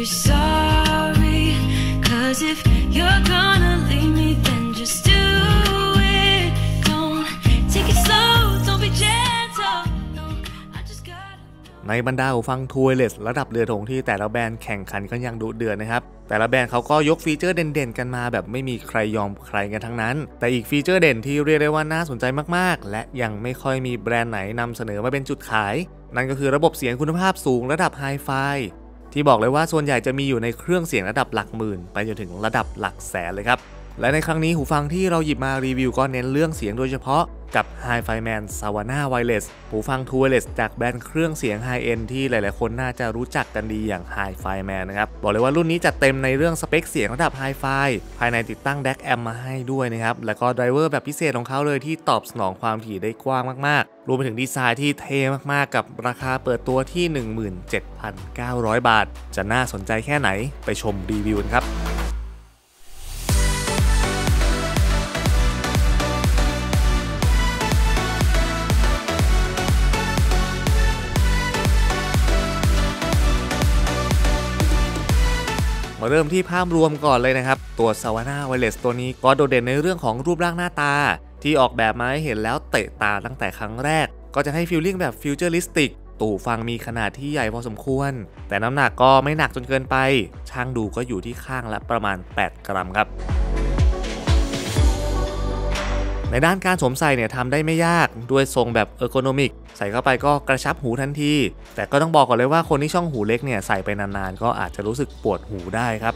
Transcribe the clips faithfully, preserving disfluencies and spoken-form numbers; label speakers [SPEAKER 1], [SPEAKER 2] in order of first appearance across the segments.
[SPEAKER 1] you're sorry, 'cause if you're gonna leave me then just do it. Don't take it slow, don't be gentle. No, I just gotta
[SPEAKER 2] ในบรรดาหูฟัง True Wireless ระดับเรือธงที่แต่ละแบรนด์แข่งขันกันอย่างดุเดือดนะครับแต่ละแบรนด์เขาก็ยกฟีเจอร์เด่นๆกันมาแบบไม่มีใครยอมใครกันทั้งนั้นแต่อีกฟีเจอร์เด่นที่เรียกได้ว่าน่าสนใจมากๆและยังไม่ค่อยมีแบรนด์ไหนนำเสนอมาเป็นจุดขายนั่นก็คือระบบเสียงคุณภาพสูงระดับไฮไฟที่บอกเลยว่าส่วนใหญ่จะมีอยู่ในเครื่องเสียงระดับหลักหมื่นไปจนถึงระดับหลักแสนเลยครับและในครั้งนี้หูฟังที่เราหยิบมารีวิวก็เน้นเรื่องเสียงโดยเฉพาะกับ Hi-Fi-Man Savanna Wireless หูฟัง True Wireless จากแบรนด์เครื่องเสียง High End ที่หลายๆคนน่าจะรู้จักกันดีอย่าง Hi-Fi-Man นะครับบอกเลยว่ารุ่นนี้จัดเต็มในเรื่องสเปคเสียงระดับ Hi-Fi ภายในติดตั้ง แดค Amp มาให้ด้วยนะครับแล้วก็ไดรเวอร์แบบพิเศษของเขาเลยที่ตอบสนองความถี่ได้กว้างมากๆรวมไปถึงดีไซน์ที่เท่มากๆกับราคาเปิดตัวที่ หนึ่งหมื่นเจ็ดพันเก้าร้อย บาทจะน่าสนใจแค่ไหนไปชมรีวิวกันครับมาเริ่มที่ภาพรวมก่อนเลยนะครับตัว Savanna Wireless ตัวนี้ก็โดดเด่นในเรื่องของรูปร่างหน้าตาที่ออกแบบมาให้เห็นแล้วเตะตาตั้งแต่ครั้งแรกก็จะให้ฟีลลิ่งแบบฟิวเจอริสติกตู้ฟังมีขนาดที่ใหญ่พอสมควรแต่น้ำหนักก็ไม่หนักจนเกินไปช่างดูก็อยู่ที่ข้างละประมาณแปดกรัมครับในด้านการสวมใส่เนี่ยทำได้ไม่ยากด้วยทรงแบบเออร์โกนอมิกใส่เข้าไปก็กระชับหูทันทีแต่ก็ต้องบอกก่อนเลยว่าคนที่ช่องหูเล็กเนี่ยใส่ไปนานๆก็อาจจะรู้สึกปวดหูได้ครับ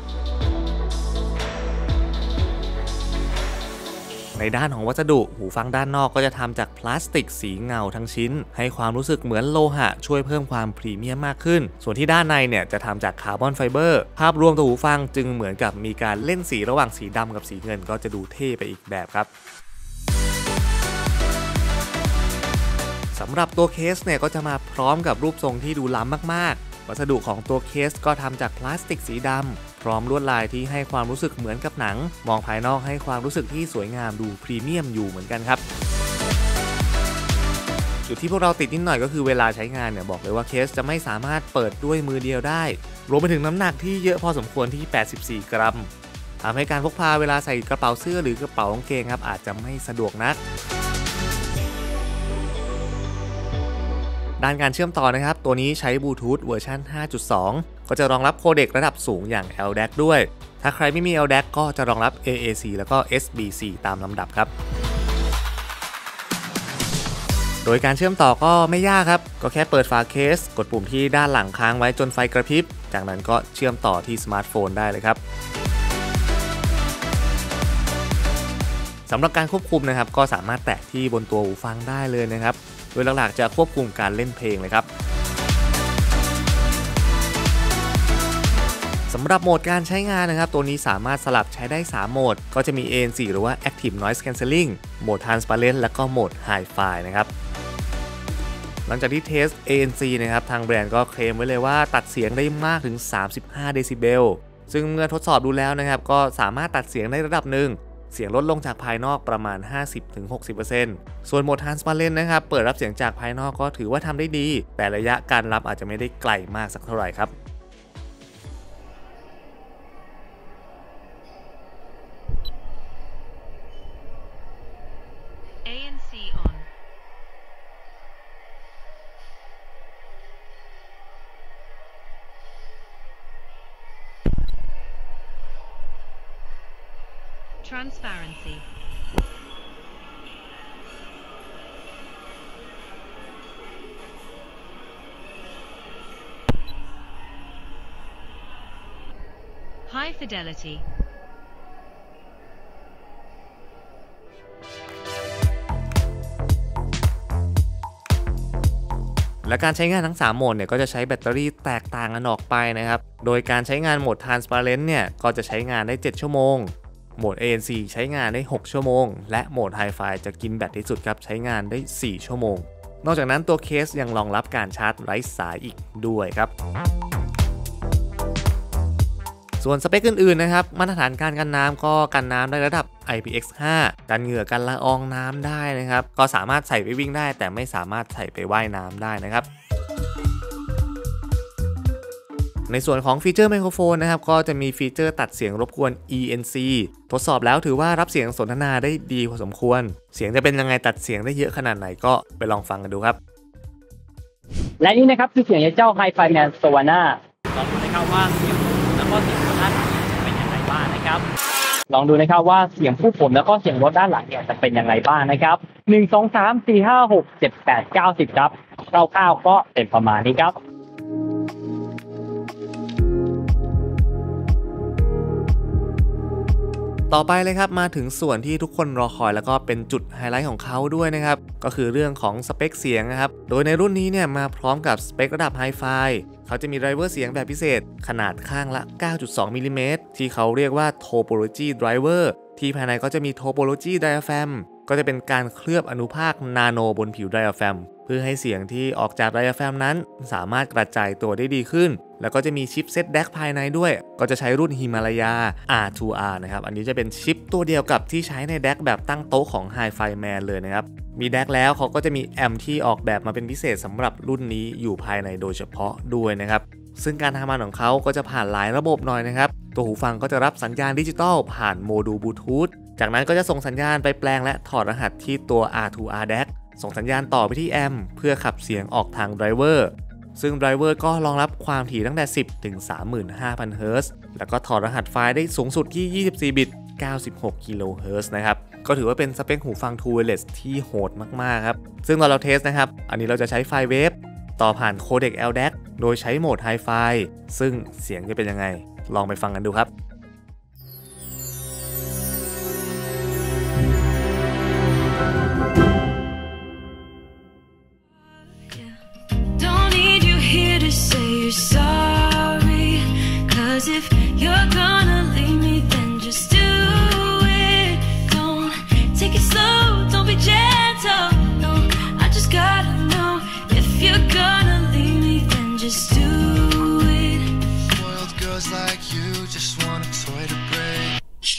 [SPEAKER 2] ในด้านของวัสดุหูฟังด้านนอกก็จะทำจากพลาสติกสีเงาทั้งชิ้นให้ความรู้สึกเหมือนโลหะช่วยเพิ่มความพรีเมียมมากขึ้นส่วนที่ด้านในเนี่ยจะทำจากคาร์บอนไฟเบอร์ภาพรวมตัวหูฟังจึงเหมือนกับมีการเล่นสีระหว่างสีดำกับสีเงินก็จะดูเท่ไปอีกแบบครับสำหรับตัวเคสเนี่ยก็จะมาพร้อมกับรูปทรงที่ดูล้ำมากๆวัสดุของตัวเคสก็ทำจากพลาสติกสีดำพร้อมลวดลายที่ให้ความรู้สึกเหมือนกับหนังมองภายนอกให้ความรู้สึกที่สวยงามดูพรีเมียมอยู่เหมือนกันครับจุดที่พวกเราติดนิดหน่อยก็คือเวลาใช้งานเนี่ยบอกเลยว่าเคสจะไม่สามารถเปิดด้วยมือเดียวได้รวมไปถึงน้ำหนักที่เยอะพอสมควรที่แปดสิบสี่กรัมทำให้การพกพาเวลาใส่กระเป๋าเสื้อหรือกระเป๋ากางเกงครับอาจจะไม่สะดวกนักด้านการเชื่อมต่อนะครับตัวนี้ใช้บลูทูธเวอร์ชัน ห้าจุดสอง ก็จะรองรับโคเด็กระดับสูงอย่าง แอล ดี เอ ซี ด้วยถ้าใครไม่มี แอล ดี เอ ซี ก็จะรองรับ เอ เอ ซี แล้วก็ เอส บี ซี ตามลำดับครับโดยการเชื่อมต่อก็ไม่ยากครับก็แค่เปิดฝาเคสกดปุ่มที่ด้านหลังค้างไว้จนไฟกระพริบจากนั้นก็เชื่อมต่อที่สมาร์ทโฟนได้เลยครับสำหรับการควบคุมนะครับก็สามารถแตะที่บนตัวหูฟังได้เลยนะครับโดยหลักๆจะควบคุมการเล่นเพลงเลยครับสำหรับโหมดการใช้งานนะครับตัวนี้สามารถสลับใช้ได้สามโหมดก็จะมี เอ เอ็น โฟร์ หรือว่า Active Noise Cancelling โหมด Transparent และก็โหมด Hi-Fi นะครับหลังจากที่เทส เอ เอ็น โฟร์ นะครับทางแบรนด์ก็เคลมไว้เลยว่าตัดเสียงได้มากถึงสามสิบห้าเดซิเบลซึ่งเมื่อทดสอบดูแล้วนะครับก็สามารถตัดเสียงในระดับหนึ่งเสียงลดลงจากภายนอกประมาณ ห้าสิบถึงหกสิบเปอร์เซ็นต์ ส่วนโหมด Transparent นะครับเปิดรับเสียงจากภายนอกก็ถือว่าทำได้ดีแต่ระยะการรับอาจจะไม่ได้ไกลมากสักเท่าไหร่ครับ
[SPEAKER 3] เอ เอ็น ซี on Transparency High Fidelity
[SPEAKER 2] และการใช้งานทั้งสามโหมดเนี่ยก็จะใช้แบตเตอรี่แตกต่างกันออกไปนะครับโดยการใช้งานโหมด Transparent เนี่ยก็จะใช้งานได้เจ็ดชั่วโมงโหมด เอ เอ็น ซี ใช้งานได้หกชั่วโมงและโหมด Hi-Fi จะกินแบตที่สุดครับใช้งานได้สี่ชั่วโมงนอกจากนั้นตัวเคสยังรองรับการชาร์จไร้สายอีกด้วยครับส่วนสเปคอื่นๆนะครับมาตรฐานการกันน้ำก็กันน้ำได้ระดับ ไอ พี เอ็กซ์ ห้า กันเหงื่อกันละอองน้ำได้นะครับก็สามารถใส่ไปวิ่งได้แต่ไม่สามารถใส่ไปว่ายน้ำได้นะครับในส่วนของฟีเจอร์ไมโครโฟนนะครับก็จะมีฟีเจอร์ตัดเสียงรบกวน อี เอ็น ซี ทดสอบแล้วถือว่ารับเสียงสนทนาได้ดีพอสมควรเสียงจะเป็นยังไงตัดเสียงได้เยอะขนาดไหนก็ไปลองฟังกันดูครับ
[SPEAKER 4] และนี่นะครับคือเสียงเจ้า Hi-Fi-Man Savanna ลองดูนะครับว่าเสียงแล้วก็เสียงรถด้านหลังเป็นยังไงบ้างนะครับลองดูนะครับว่าเสียงผู้ผมแล้วก็เสียงรถด้านหลังเนี่ยจะเป็นยังไงบ้างนะครับหนึ่ง สอง สาม สี่ ห้า หก เจ็ด แปด เก้า สิบครับคร่าวๆก็เป็นประมาณนี้ครับ
[SPEAKER 2] ต่อไปเลยครับมาถึงส่วนที่ทุกคนรอคอยแล้วก็เป็นจุดไฮไลท์ของเขาด้วยนะครับก็คือเรื่องของสเปคเสียงนะครับโดยในรุ่นนี้เนี่ยมาพร้อมกับสเปคระดับไฮไฟเขาจะมีไดรเวอร์เสียงแบบพิเศษขนาดข้างละ เก้าจุดสอง มิลลิเมตรที่เขาเรียกว่า Topology Driver ที่ภายในก็จะมี Topology Diaphragm ก็จะเป็นการเคลือบอนุภาคนาโนบนผิวไดอะแฟรมเพื่อให้เสียงที่ออกจากไดอะแฟรมนั้นสามารถกระจายตัวได้ดีขึ้นแล้วก็จะมีชิปเซต ดี เอ ซี ภายในด้วยก็จะใช้รุ่นฮิมาลายา อาร์ ทู อาร์ นะครับอันนี้จะเป็นชิปตัวเดียวกับที่ใช้ใน ดี เอ ซี แบบตั้งโต๊ะของ Hi-Fi-Man เลยนะครับมี ดี เอ ซี แล้วเขาก็จะมีแอมป์ที่ออกแบบมาเป็นพิเศษสำหรับรุ่นนี้อยู่ภายในโดยเฉพาะด้วยนะครับซึ่งการทำงานของเขาก็จะผ่านหลายระบบหน่อยนะครับตัวหูฟังก็จะรับสัญญาณดิจิตอลผ่านโมดูลบลูทูธจากนั้นก็จะส่งสัญญาณไปแปลงและถอดรหัสที่ตัว อาร์ ทู อาร์ ดี เอ ซี ส่งสัญญาณต่อไปที่แอมป์เพื่อขับเสียงออกทางไดรเวอร์ซึ่งไดรเวอร์ก็รองรับความถี่ตั้งแต่สิบถึงสามหมื่นห้าพัน เฮิร์ตซ์แล้วก็ถอดรหัสไฟล์ได้สูงสุดที่ยี่สิบสี่บิตเก้าสิบหกกิโลเฮิรตซ์นะครับก็ถือว่าเป็นสเปคหูฟัง True Wireless ที่โหดมากๆครับซึ่งตอนเราเทสนะครับอันนี้เราจะใช้ไฟล์เวฟต่อผ่านโคเด็ก แอล ดี เอ ซี โดยใช้โหมด Hi-Fi ซึ่งเสียงจะเป็นยังไงลองไปฟังกันดูครับ
[SPEAKER 1] Sorry, 'cause if you're gonna leave me, then just do it. Don't take it slow, don't be gentle. No, I just gotta know if you're gonna leave me, then just do it.
[SPEAKER 5] Spoiled girls like you just want a toy to break.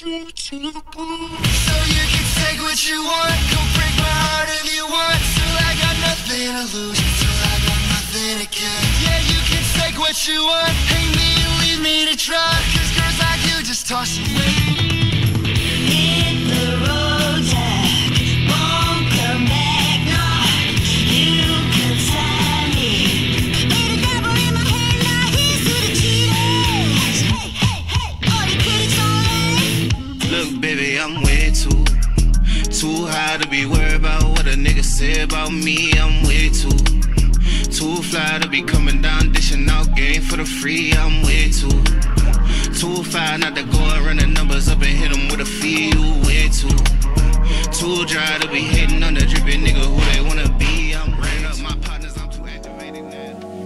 [SPEAKER 5] So you can take what you want, go break my heart if you want. Till I got nothing to lose, till I got nothing to gain. Yeah, you can take what you want, hate me and leave me to try. 'Cause girls like you just toss away. Hit the road, Jack, won't come back, no. You can sign me. Ain't a devil in my head, now here's to the cheaters. Hey, hey, hey, all the critics already. Look, baby, I'm way too Too high to be worried about what a nigga say about me. I'm way too Too fly to be coming down dishing out game for the free. I'm way too Too fly not to go and run the numbers up and hit them with a fee. You way too Too dry to be hating on the dripping nigga who they wanna be. I'm running up my partners, I'm too activated now.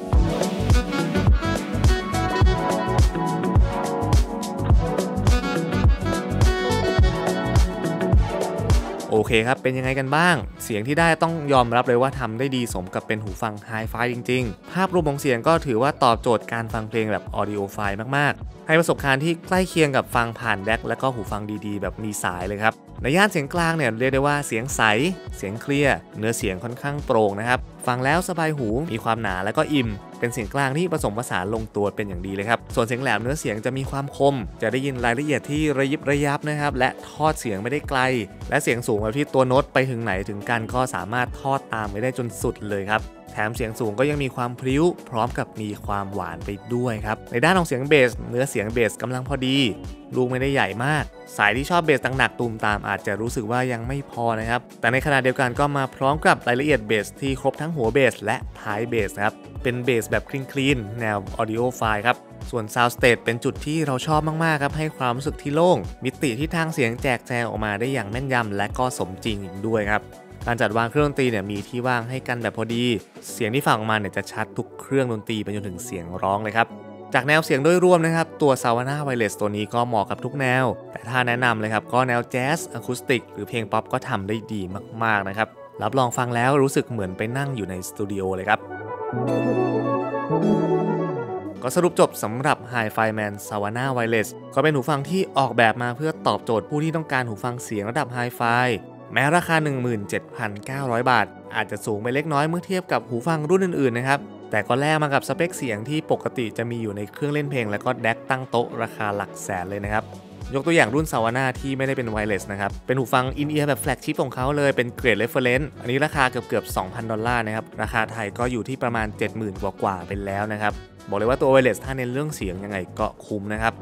[SPEAKER 2] โอเคครับเป็นยังไงกันบ้างเสียงที่ได้ต้องยอมรับเลยว่าทำได้ดีสมกับเป็นหูฟัง Hi-Fi จริงๆภาพรวมของเสียงก็ถือว่าตอบโจทย์การฟังเพลงแบบ Audiophile มากๆให้ประสบการณ์ที่ใกล้เคียงกับฟังผ่าน ดี เอ ซี และก็หูฟังดีๆแบบมีสายเลยครับในย่านเสียงกลางเนี่ยเรียกได้ว่าเสียงใสเสียงเคลียร์เนื้อเสียงค่อนข้างโปร่งนะครับฟังแล้วสบายหูมีความหนาและก็อิ่มเป็นเสียงกลางที่ผสมผสานลงตัวเป็นอย่างดีเลยครับส่วนเสียงแหลมเนื้อเสียงจะมีความคมจะได้ยินรายละเอียดที่ระยิบระยับนะครับและทอดเสียงไม่ได้ไกลและเสียงสูงแบบที่ตัวโน้ตไปถึงไหนถึงกันก็สามารถทอดตามไปได้จนสุดเลยครับแถมเสียงสูงก็ยังมีความพริ้วพร้อมกับมีความหวานไปด้วยครับในด้านของเสียงเบสเนื้อเสียงเบสกำลังพอดีลูกไม่ได้ใหญ่มากสายที่ชอบเบสหนักๆตูมตามอาจจะรู้สึกว่ายังไม่พอนะครับแต่ในขณะเดียวกันก็มาพร้อมกับรายละเอียดเบสที่ครบทั้งหัวเบสและท้ายเบสครับเป็นเบสแบบคลีนๆแนว Audiophile ครับส่วน Sound Stage เป็นจุดที่เราชอบมากๆครับให้ความรู้สึกที่โล่งมิติที่ทางเสียงแจกแจงออกมาได้อย่างแม่นยำและก็สมจริงอีกด้วยครับการจัดวางเครื่องดนตรีเนี่ยมีที่ว่างให้กันแบบพอดีเสียงที่ฟังออกมาเนี่ยจะชัดทุกเครื่องดนตรีไปจนถึงเสียงร้องเลยครับจากแนวเสียงโดยรวมนะครับตัว Savanna Wireless ตัวนี้ก็เหมาะกับทุกแนวแต่ถ้าแนะนำเลยครับก็แนวแจ๊สอะคูสติกหรือเพลงป๊อปก็ทำได้ดีมากๆนะครับรับรองฟังแล้วรู้สึกเหมือนไปนั่งอยู่ในสตูดิโอเลยครับก็สรุปจบสำหรับ Hi-Fi-Man Savanna Wireless ก็เป็นหูฟังที่ออกแบบมาเพื่อตอบโจทย์ผู้ที่ต้องการหูฟังเสียงระดับ Hi-Fi แม้ราคา หนึ่งหมื่นเจ็ดพันเก้าร้อย บาทอาจจะสูงไปเล็กน้อยเมื่อเทียบกับหูฟังรุ่นอื่นๆนะครับแต่ก็แลกมากับสเปคเสียงที่ปกติจะมีอยู่ในเครื่องเล่นเพลงแล้วก็แดกตั้งโต๊ะราคาหลักแสนเลยนะครับยกตัวอย่างรุ่น Savanna ที่ไม่ได้เป็นไวเลสนะครับเป็นหูฟังอินเอียร์แบบแฟลกชิพของเขาเลยเป็นเกรดเรฟเฟอเรนซ์อันนี้ราคาเกือบเกือบ สองพัน ดอลลาร์นะครับราคาไทยก็อยู่ที่ประมาณ เจ็ดหมื่น กว่าๆเป็นแล้วนะครับบอกเลยว่าตัวไวเลสถ้าเน้นเรื่องเสียงยังไงก็คุ้มนะครับ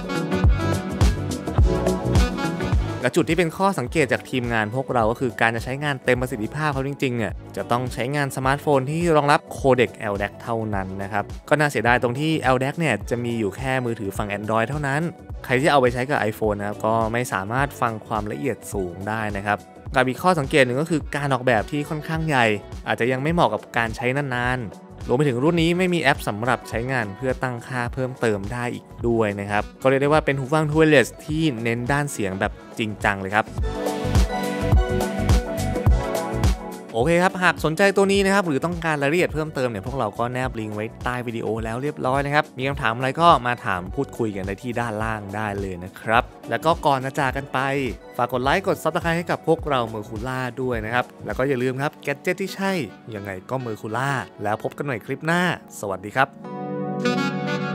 [SPEAKER 2] และจุดที่เป็นข้อสังเกตจากทีมงานพวกเราก็คือการจะใช้งานเต็มประสิทธิภาพเขาจริงๆเนี่ยจะต้องใช้งานสมาร์ทโฟนที่รองรับโคเด็ก แอล ดี เอ ซี เท่านั้นนะครับก็น่าเสียดายตรงที่ แอล ดี เอ ซี เนี่ยจะมีอยู่แค่มือถือฝั่ง Android เท่านั้นใครที่เอาไปใช้กับ iPhone นะครับก็ไม่สามารถฟังความละเอียดสูงได้นะครับกับอีกข้อสังเกตหนึ่งก็คือการออกแบบที่ค่อนข้างใหญ่อาจจะยังไม่เหมาะกับการใช้นานๆรวมไปถึงรุ่นนี้ไม่มีแอปสำหรับใช้งานเพื่อตั้งค่าเพิ่มเติมได้อีกด้วยนะครับก็เรียกได้ว่าเป็นหูฟังไวเลสที่เน้นด้านเสียงแบบจริงจังเลยครับโอเคครับหากสนใจตัวนี้นะครับหรือต้องการรายละเอียดเพิ่มเติมเนี่ยพวกเราก็แนบลิงก์ไว้ใต้วิดีโอแล้วเรียบร้อยนะครับมีคำถามอะไรก็มาถามพูดคุยกันได้ที่ด้านล่างได้เลยนะครับแล้วก็ก่อนจะจากกันไปฝากกดไลค์กด ซับสไครบ์ ให้กับพวกเราเมอร์คูล่าด้วยนะครับแล้วก็อย่าลืมครับแกดเจ็ตที่ใช่ยังไงก็เมอร์คูล่าแล้วพบกันใหม่คลิปหน้าสวัสดีครับ